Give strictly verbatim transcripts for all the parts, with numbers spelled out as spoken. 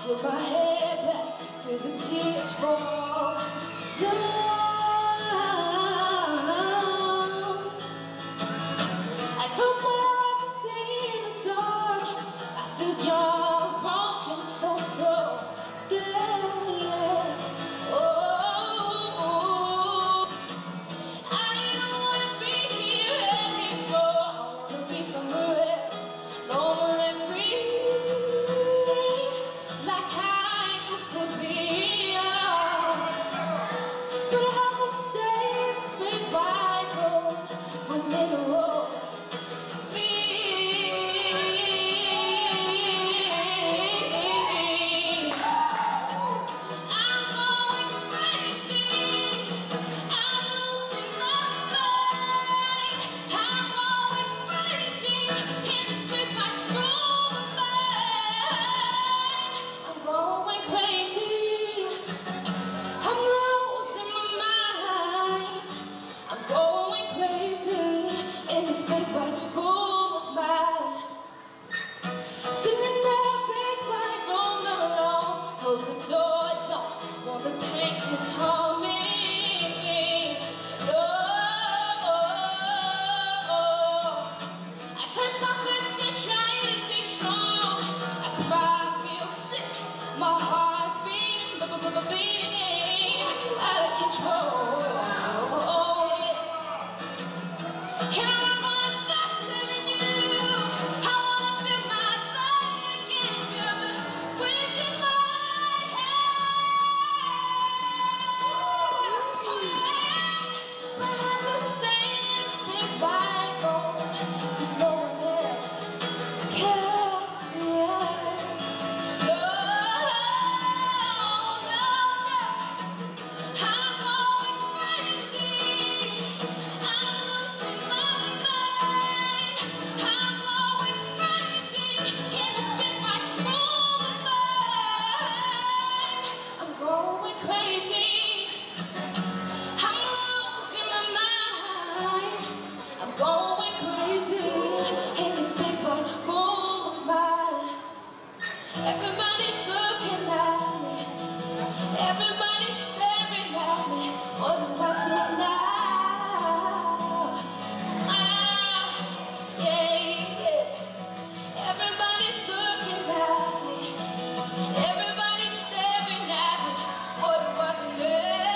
Tilt my head back, feel the tears fall down. I close my eyes to see in the dark. I feel you're broken, so so scared. Oh, I don't wanna be here anymore. I wanna be somewhere else, normally free, like I used to be. But I have to stay in this big wide road for a little while. Everybody's looking at me, everybody's staring at me. What do I do now? Smile, yeah, yeah. Everybody's looking at me, everybody's staring at me. What do I do now?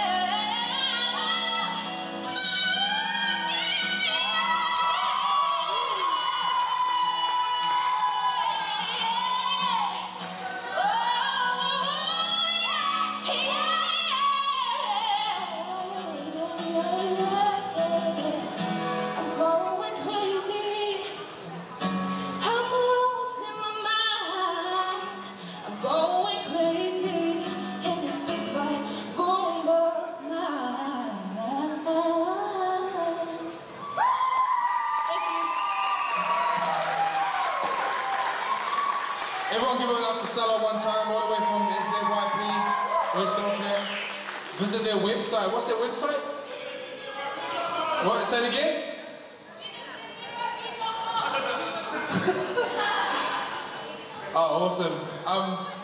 Everyone give it up for Salah one time, all the way from S Z Y P, West Auckland. Visit their website. What's their website? What? Say it again? Oh, awesome. Um,